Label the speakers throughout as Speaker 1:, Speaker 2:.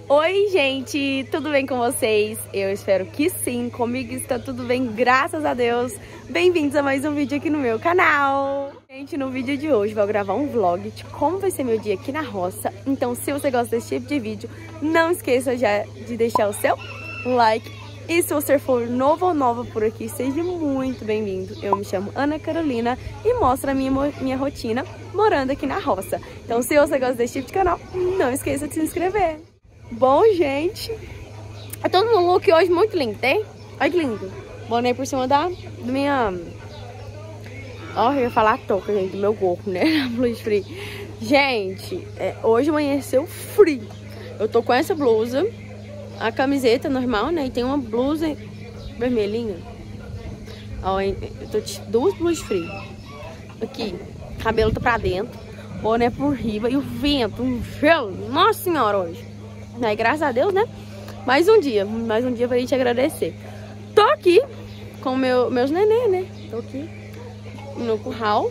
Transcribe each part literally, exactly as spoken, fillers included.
Speaker 1: Oi, gente, tudo bem com vocês? Eu espero que sim, comigo está tudo bem, graças a Deus. Bem-vindos a mais um vídeo aqui no meu canal. Gente, no vídeo de hoje vou gravar um vlog de como vai ser meu dia aqui na roça. Então, se você gosta desse tipo de vídeo, não esqueça já de deixar o seu like. E se você for novo ou nova por aqui, seja muito bem-vindo. Eu me chamo Ana Carolina e mostro a minha, minha rotina morando aqui na roça. Então, se você gosta desse tipo de canal, não esqueça de se inscrever. Bom, gente, eu tô num look hoje muito lindo, tem? Olha que lindo. Boné por cima da, da minha... Ó, oh, eu ia falar touca, gente, do meu gorro, né? Blusa frio. Gente, é, hoje amanheceu frio. Eu tô com essa blusa, a camiseta normal, né? E tem uma blusa vermelhinha. Ó, eu tô de duas blusas frias. Aqui, cabelo tá pra dentro, boné por riba e o vento, um gelo. Nossa senhora, hoje. Aí, graças a Deus, né? Mais um dia, mais um dia pra gente agradecer. Tô aqui com meu, meus neném, né? Tô aqui no curral.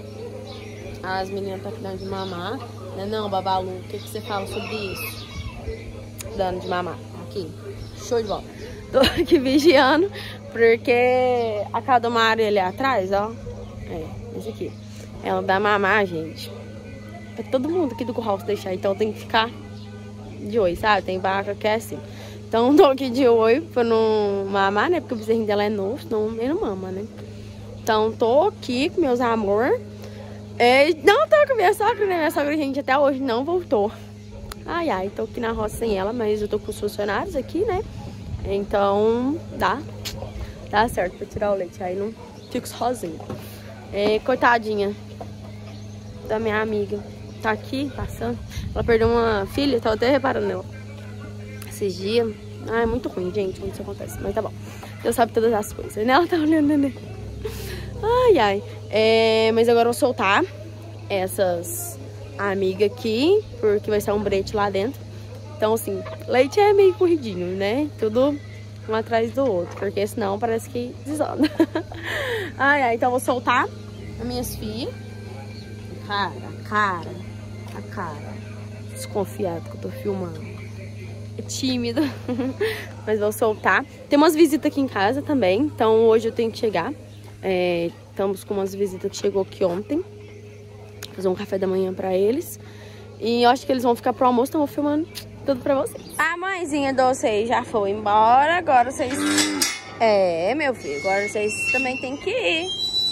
Speaker 1: As meninas estão aqui dando de mamar. Né? Não, Babalu, o que, que você fala sobre isso? Dando de mamar. Aqui, show de bola. Tô aqui vigiando, porque a Caldomária ali atrás, ó. É, esse aqui. Ela dá mamar, gente. É todo mundo aqui do curral se deixar, então tem que ficar de olho, sabe? Tem vaca que é assim. Então tô aqui de olho pra não mamar, né? Porque o bezerrinho dela é novo, senão ele não mama, né? Então tô aqui com meus amor. É, não tô com minha sogra, né? Minha sogra, gente, até hoje não voltou. Ai, ai, tô aqui na roça sem ela, mas eu tô com os funcionários aqui, né? Então dá, dá certo pra tirar o leite, aí não fico sozinha. É, coitadinha da minha amiga. Tá aqui, passando. Ela perdeu uma filha, tava até reparando nela esses dias. Ah, é muito ruim, gente, quando isso acontece. Mas tá bom. Deus sabe todas as coisas, né? Ela tá olhando, né? Ai, ai. É, mas agora eu vou soltar essas amigas aqui, porque vai ser um brete lá dentro. Então, assim, leite é meio corridinho, né? Tudo um atrás do outro, porque senão parece que desanda. Ai, ai. Então eu vou soltar as minhas filhas. Cara, cara. A cara desconfiado que eu tô filmando. É tímido. Mas vou soltar. Tem umas visitas aqui em casa também. Então hoje eu tenho que chegar. É, estamos com umas visitas que chegou aqui ontem. Fazer um café da manhã pra eles. E eu acho que eles vão ficar pro almoço. Então eu vou filmando tudo pra vocês. A mãezinha de vocês já foi embora. Agora vocês... É, meu filho. Agora vocês também tem que ir.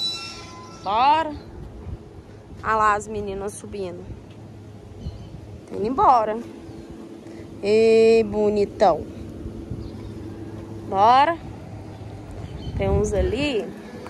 Speaker 1: Bora. Olha lá as meninas subindo. Indo embora. Ei, bonitão. Bora. Tem uns ali.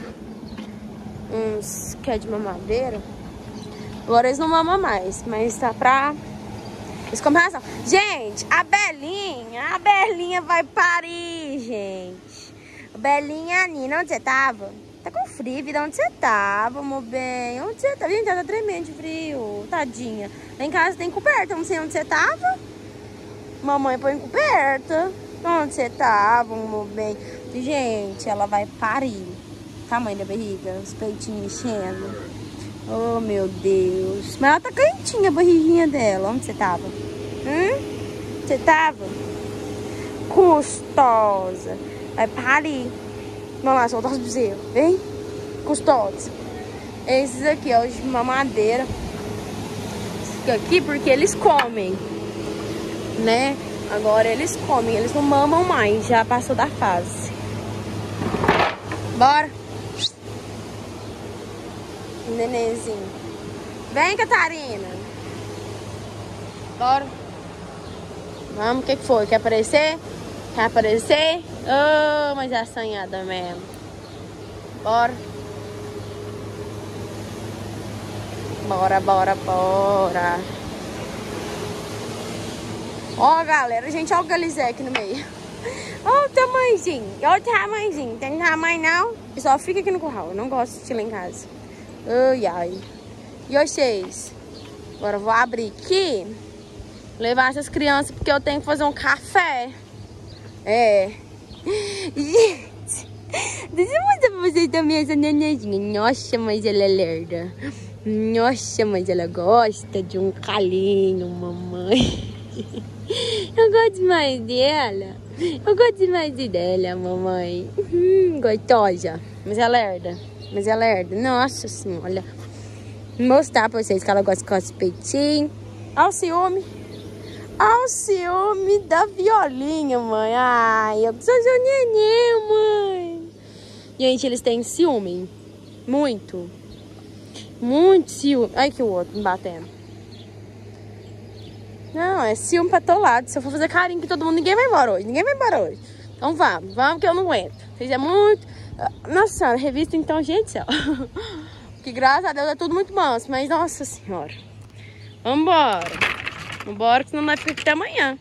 Speaker 1: Uns que é de mamadeira. Agora eles não mamam mais. Mas tá pra... Eles comem razão. Gente, a Belinha. A Belinha vai parir, gente. A Belinha, Nina, onde você tava? Tá com frio, vida. Onde você tava, meu bem? Onde você tá? Gente, tá tremendo de frio. Tadinha. Lá em casa tem coberta. Não sei onde você tava. Mamãe põe coberta. Onde você tava, meu bem? Gente, ela vai parir. Tamanho da barriga. Os peitinhos enchendo. Oh, meu Deus. Mas ela tá quentinha, a barriguinha dela. Onde você tava? Hum? Você tava? Custosa. Vai parir. Vamos lá, soltar os bezerros. Vem. Custosos. Esses aqui, ó, de mamadeira. Esses aqui porque eles comem, né? Agora eles comem, eles não mamam mais. Já passou da fase. Bora. Nenenzinho. Vem, Catarina. Bora. Vamos, o que que foi? Quer aparecer? Quer aparecer? Oh, mas é assanhada mesmo. Bora. Bora, bora, bora. Ó, galera, gente, olha o Galizé aqui no meio. Olha o tamanhozinho. Olha o tamanhozinho. Tem tamanho não? Eu só fica aqui no curral. Eu não gosto de assistir lá em casa. Ai, ai. E vocês? Agora eu vou abrir aqui. Levar essas crianças porque eu tenho que fazer um café. É. Gente, deixa eu mostrar pra vocês também essa nenenzinha. Nossa, mas ela é lerda. Nossa, mas ela gosta de um calinho, mamãe. Eu gosto demais dela. Eu gosto demais dela, mamãe. Hum, gostosa. Mas ela é lerda. Mas ela é lerda. Nossa senhora, olha. Vou mostrar pra vocês que ela gosta com os peitinhos. Olha o ciúme. Olha o ciúme da Violinha, mãe. Ai, eu sou seu neném, mãe. Gente, eles têm ciúme. Muito. Muito ciúme. Ai, que o outro me batendo. Não, é ciúme pra todo lado. Se eu for fazer carinho com todo mundo, ninguém vai embora hoje. Ninguém vai embora hoje. Então vamos, vamos que eu não aguento. Vocês é muito... Nossa senhora, revista então, gente do céu. Que graças a Deus é tudo muito manso. Mas, nossa senhora. Vambora. Vambora, que senão nós ficamos até amanhã.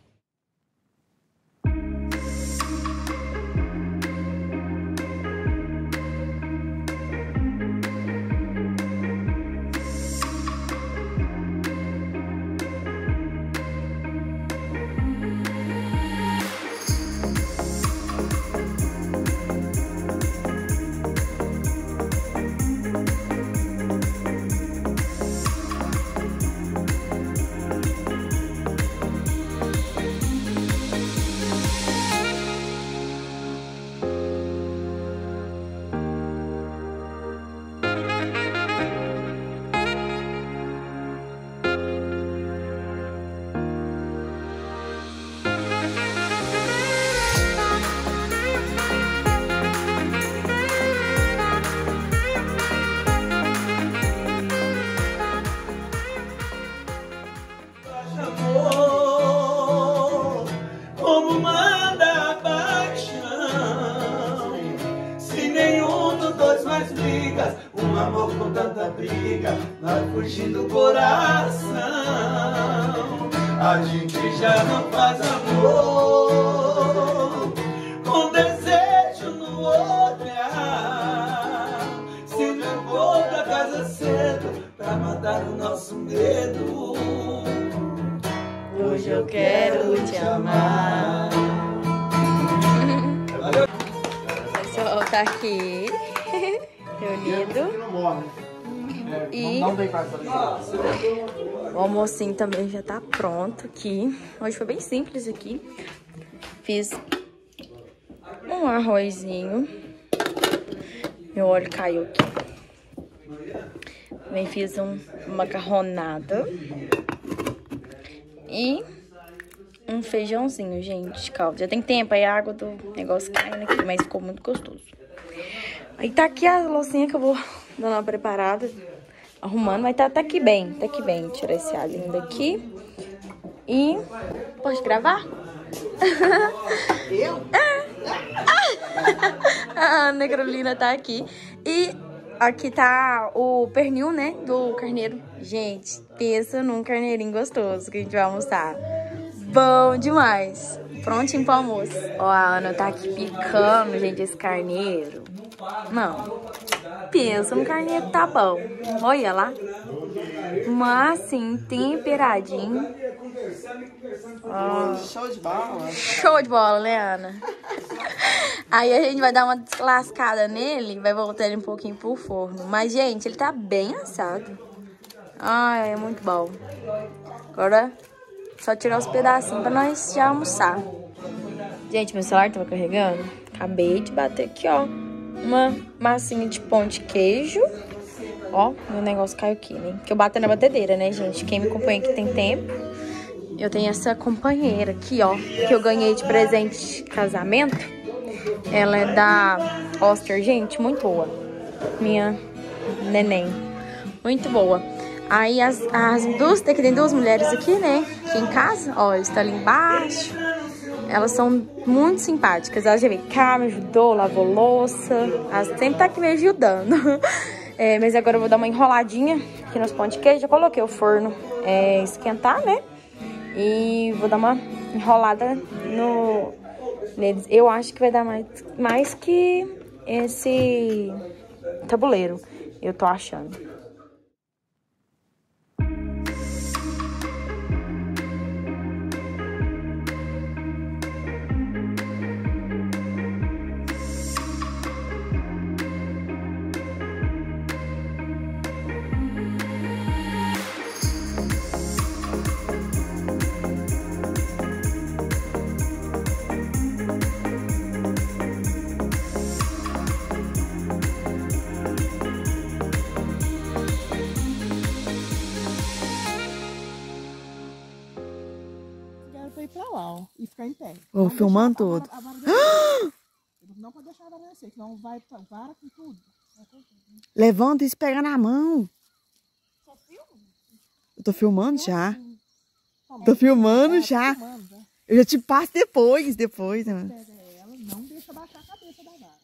Speaker 2: Um amor com tanta briga vai fugindo do coração. A gente já não faz amor com desejo no olhar. Se levou pra casa cedo pra matar o nosso medo.
Speaker 1: Hoje eu quero te amar. O pessoal tá aqui reunido. E o almocinho também já tá pronto aqui. Hoje foi bem simples aqui. Fiz um arrozinho. Meu óleo caiu aqui. Também fiz um macarronada. E um feijãozinho, gente, caldo. Já tem tempo, aí a água do negócio caindo aqui, mas ficou muito gostoso. Aí tá aqui a loucinha que eu vou dando uma preparada, arrumando, mas tá, tá aqui bem, tá aqui bem. Tirar esse alho daqui. E... Pode gravar?
Speaker 2: Eu?
Speaker 1: A Ana Carolina tá aqui. E aqui tá o pernil, né, do carneiro. Gente, pensa num carneirinho gostoso que a gente vai almoçar. Bom demais. Prontinho pro almoço. Ó, a Ana tá aqui picando, gente, esse carneiro. Não. Pensa no carneiro, tá bom. Olha lá. Mas, assim, temperadinho. Ó.
Speaker 2: Show de bola.
Speaker 1: Show de bola, né, Ana? Aí a gente vai dar uma deslascada nele, vai voltar ele um pouquinho pro forno. Mas, gente, ele tá bem assado. Ai, é muito bom. Agora, só tirar os pedacinhos pra nós já almoçar. Gente, meu celular tava carregando. Acabei de bater aqui, ó, uma massinha de pão de queijo. Ó, meu negócio caiu aqui, né? Que eu bato na batedeira, né, gente? Quem me acompanha aqui tem tempo. Eu tenho essa companheira aqui, ó, que eu ganhei de presente de casamento. Ela é da Oster, gente, muito boa. Minha neném. Muito boa. Aí as, as duas, tem que ter duas mulheres aqui, né? Aqui em casa, ó, está ali embaixo. Elas são muito simpáticas. Elas já veio cá, me ajudou, lavou louça. Elas sempre tá aqui me ajudando. É, mas agora eu vou dar uma enroladinha aqui nos pão de queijo. Já coloquei o forno é, esquentar, né? E vou dar uma enrolada no, neles. Eu acho que vai dar mais, mais que esse tabuleiro. Eu tô achando.
Speaker 3: ficar em pé.
Speaker 4: Vou filmando tudo.
Speaker 3: A vara, a vara não pode deixar a vara descer, senão vai pra vara com tudo.
Speaker 4: Levanta e se pega na mão.
Speaker 3: Só filma?
Speaker 4: Eu tô filmando já. Tô filmando já. Eu já te passo depois, depois. Né?
Speaker 3: Pega ela, não deixa baixar a cabeça da vara.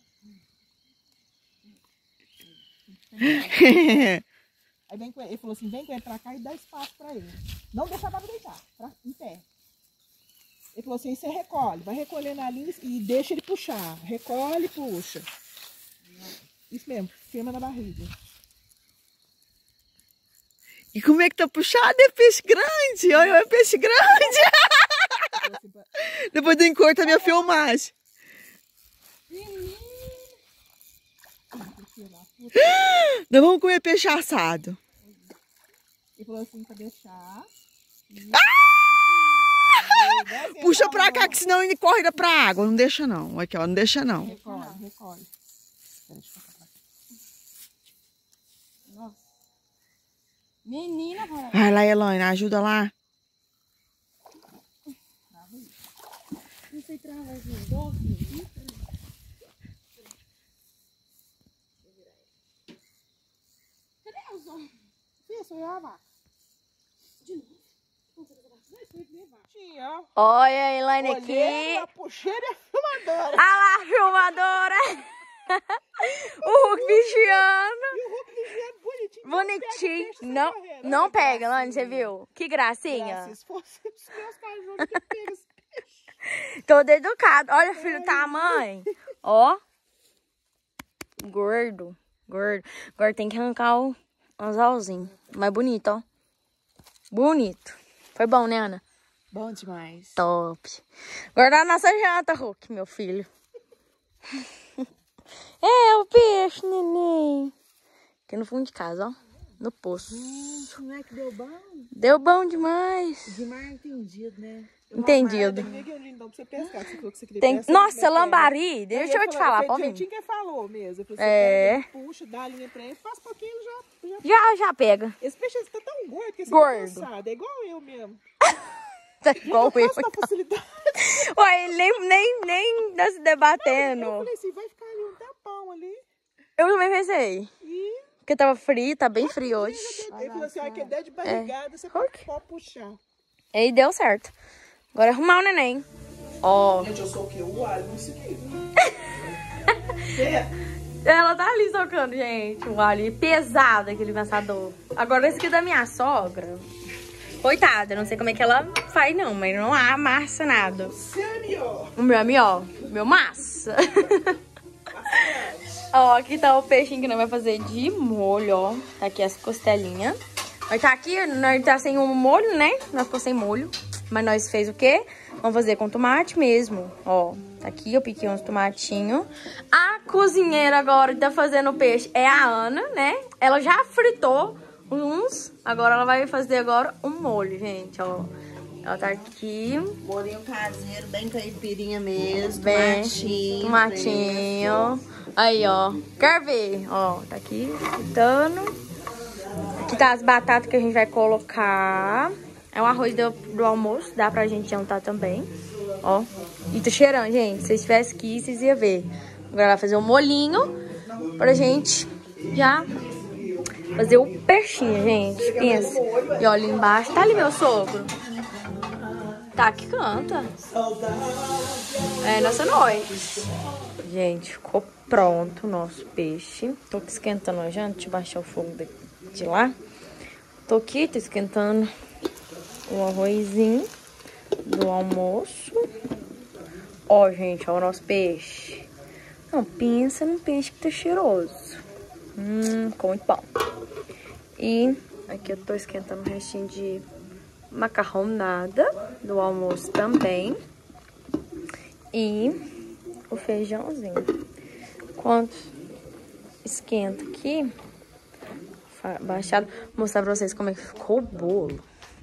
Speaker 3: Aí vem com ele, ele falou assim, vem com ele pra cá e dá espaço pra ele. Não deixa a vara deitar, pra, em pé. Ele falou assim, você recolhe, vai recolher na linha e deixa ele puxar. Recolhe e puxa. Isso mesmo, firma na barriga.
Speaker 4: E como é que tá puxado? É peixe grande. Olha, é peixe grande. Depois eu encorto a minha filmagem. Nós vamos comer peixe assado.
Speaker 3: Ele falou assim pra deixar.
Speaker 4: Ah! Puxa pra cá, que senão ele corre pra água. Não deixa não. Aqui, ó, não deixa não.
Speaker 3: Recolhe, recolhe. Nossa. Menina, vai.
Speaker 4: Vai lá, Elaine, ajuda lá.
Speaker 3: Não sei travar esse negócio. Cadê os homens? Isso, eu a vaca. De novo? Tia.
Speaker 1: Olha a Elaine aqui.
Speaker 3: Olheira, puxeira e a filmadora.
Speaker 1: Ah lá, a filmadora. O Hulk vigiando.
Speaker 3: E o Hulk vigiando bonitinho.
Speaker 1: Bonitinho.
Speaker 3: Não,
Speaker 1: Não, não pega, Elaine, você viu? Que gracinha.
Speaker 3: Se fosse os meus cachorros que pegam esse peixe.
Speaker 1: Todo educado. Olha, filho, o tamanho. Ó. Gordo. Gordo. Agora tem que arrancar o anzalzinho. Mais bonito, ó. Bonito. Foi bom, né, Ana?
Speaker 4: Bom demais.
Speaker 1: Top. Agora a nossa janta, Hulk, meu filho. É, o peixe, neném. Aqui no fundo de casa, ó. No poço.
Speaker 4: Gente, não é que deu bom?
Speaker 1: Deu bom demais.
Speaker 4: Demais entendido, né?
Speaker 1: Entendido.
Speaker 3: Tem que vir então pra você pescar, que você falou que você queria
Speaker 1: Tem...
Speaker 3: pescar,
Speaker 1: Nossa,
Speaker 3: você
Speaker 1: lambari.
Speaker 3: pega.
Speaker 1: Deixa eu te falar, pode vir.
Speaker 3: Tinha que falou mesmo. Você
Speaker 1: É.
Speaker 3: pega, puxa, dá a linha pra ele, faz um pouquinho e já, já...
Speaker 1: Já, já pega.
Speaker 3: Esse peixe tá tão gordo que esse
Speaker 1: Gordo.
Speaker 3: tá cansado. É igual eu mesmo.
Speaker 1: Tá igual eu.
Speaker 3: Faço na facilidade.
Speaker 1: Ué, ele nem, nem, nem tá se debatendo.
Speaker 3: Eu falei assim, vai ficar ali um tempão ali.
Speaker 1: Eu também pensei.
Speaker 3: E...
Speaker 1: Porque tava frio, tá bem frio hoje.
Speaker 3: Ele falou assim, olha que der de barrigada, você pode, pode puxar.
Speaker 1: E aí deu certo. Agora é arrumar o neném. Ó.
Speaker 3: Gente, eu sou o quê? O alho, não sei o quê.
Speaker 1: Ela tá ali socando, gente. O alho pesado, aquele passador. Agora esse aqui é da minha sogra. Coitada, não sei como é que ela faz não, mas não amassa nada. O meu é melhor. O meu massa. Ó, aqui tá o peixinho que nós vamos fazer de molho, ó. Tá aqui as costelinhas. Mas tá aqui, nós tá sem um molho, né? Nós ficou sem molho. Mas nós fez o quê? Vamos fazer com tomate mesmo, ó. Tá aqui, eu piquei uns tomatinhos. A cozinheira agora que tá fazendo o peixe é a Ana, né? Ela já fritou uns. Agora ela vai fazer agora um molho, gente, ó. Ela tá aqui.
Speaker 4: Molhinho caseiro, bem caipirinha mesmo.
Speaker 1: Bem,
Speaker 4: tomatinho.
Speaker 1: tomatinho. Aí, ó. Quer ver? Ó, tá aqui fritando. Aqui tá as batatas que a gente vai colocar. É um arroz do, do almoço, dá pra gente jantar também. Ó. E tá cheirando, gente. Se vocês tivessem aqui, vocês iam ver. Agora vai fazer um molhinho pra gente já fazer o peixinho, gente. Pensa. E olha ali embaixo. Tá ali meu sogro. Tá, que canta. É nossa noite. Gente, ficou pronto o nosso peixe. Tô aqui esquentando a janta. Deixa eu baixar o fogo de, de lá. Tô aqui, tô esquentando o arrozinho do almoço. Ó, gente, ó o nosso peixe. Não, pensa num peixe que tá cheiroso. Hum, ficou muito bom. E aqui eu tô esquentando um restinho de macarronada do almoço também. E o feijãozinho. Enquanto esquenta aqui, baixado, vou mostrar pra vocês como é que ficou o bolo.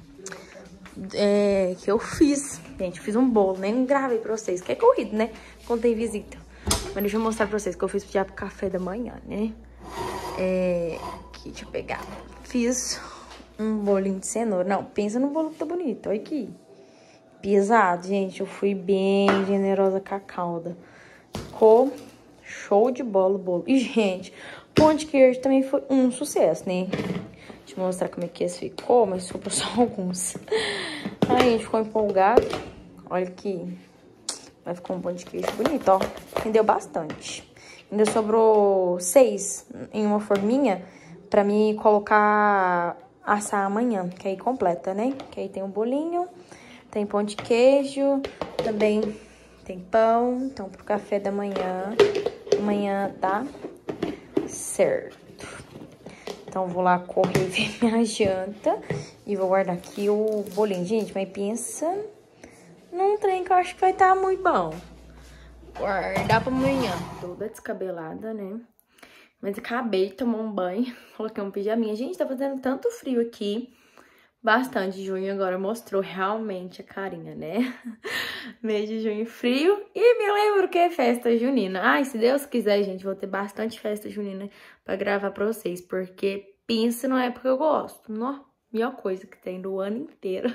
Speaker 1: É, que eu fiz. Gente, fiz um bolo, nem gravei pra vocês, que é corrido, né? Quando tem visita. Mas deixa eu mostrar pra vocês que eu fiz já pro café da manhã, né? É, aqui, deixa eu pegar. Fiz um bolinho de cenoura. Não, pensa no bolo que tá bonito. Olha aqui. pesado, gente. Eu fui bem generosa com a calda. Ficou show de bola o bolo. E, gente, pão de queijo também foi um sucesso, né? Deixa eu mostrar como é que esse ficou, mas sobrou só alguns. Aí, a gente ficou empolgado. Olha que vai ficar um pão de queijo bonito, ó. Rendeu bastante. Ainda sobrou seis em uma forminha pra mim colocar, assar amanhã, que aí completa, né? Que aí tem um bolinho, tem pão de queijo, também tem pão. Então, pro café da manhã, amanhã tá certo. Então, vou lá correr ver minha janta e vou guardar aqui o bolinho. Gente, mas pensa num trem que eu acho que vai estar muito bom. Guardar pra amanhã. Toda descabelada, né? Mas acabei de tomar um banho, coloquei um pijaminha. Gente, tá fazendo tanto frio aqui. Bastante. Junho agora mostrou realmente a carinha, né? Mês de junho frio. E me lembro que é festa junina. Ai, se Deus quiser, gente, vou ter bastante festa junina pra gravar pra vocês. Porque pensa numa época que eu gosto. Nó, melhor coisa que tem do ano inteiro.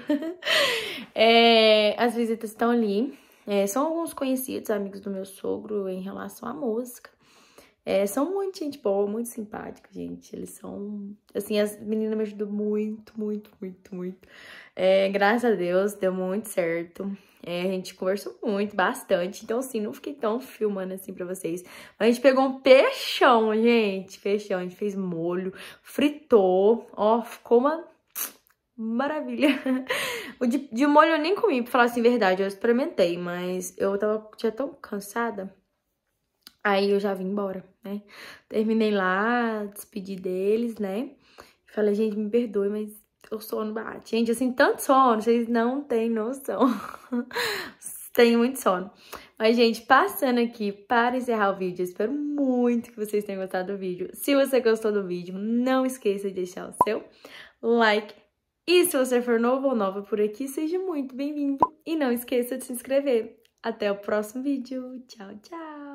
Speaker 1: É, as visitas estão ali. É, são alguns conhecidos, amigos do meu sogro em relação à música. É, são muito gente boa, muito simpática, gente. Eles são... Assim, as meninas me ajudam muito, muito, muito, muito. É, graças a Deus, deu muito certo. É, a gente conversou muito, bastante. Então, assim, não fiquei tão filmando assim pra vocês. Mas a gente pegou um peixão, gente. Peixão, a gente fez molho, fritou. Ó, ficou uma maravilha. O de, de molho eu nem comi, pra falar assim a verdade. Eu experimentei, mas eu tava já tão cansada. Aí eu já vim embora, né? Terminei lá, despedi deles, né? Falei, gente, me perdoe, mas o sono bate. Gente, assim, tanto sono, vocês não têm noção. Tenho muito sono. Mas, gente, passando aqui para encerrar o vídeo, eu espero muito que vocês tenham gostado do vídeo. Se você gostou do vídeo, não esqueça de deixar o seu like. E se você for novo ou nova por aqui, seja muito bem-vindo. E não esqueça de se inscrever. Até o próximo vídeo. Tchau, tchau!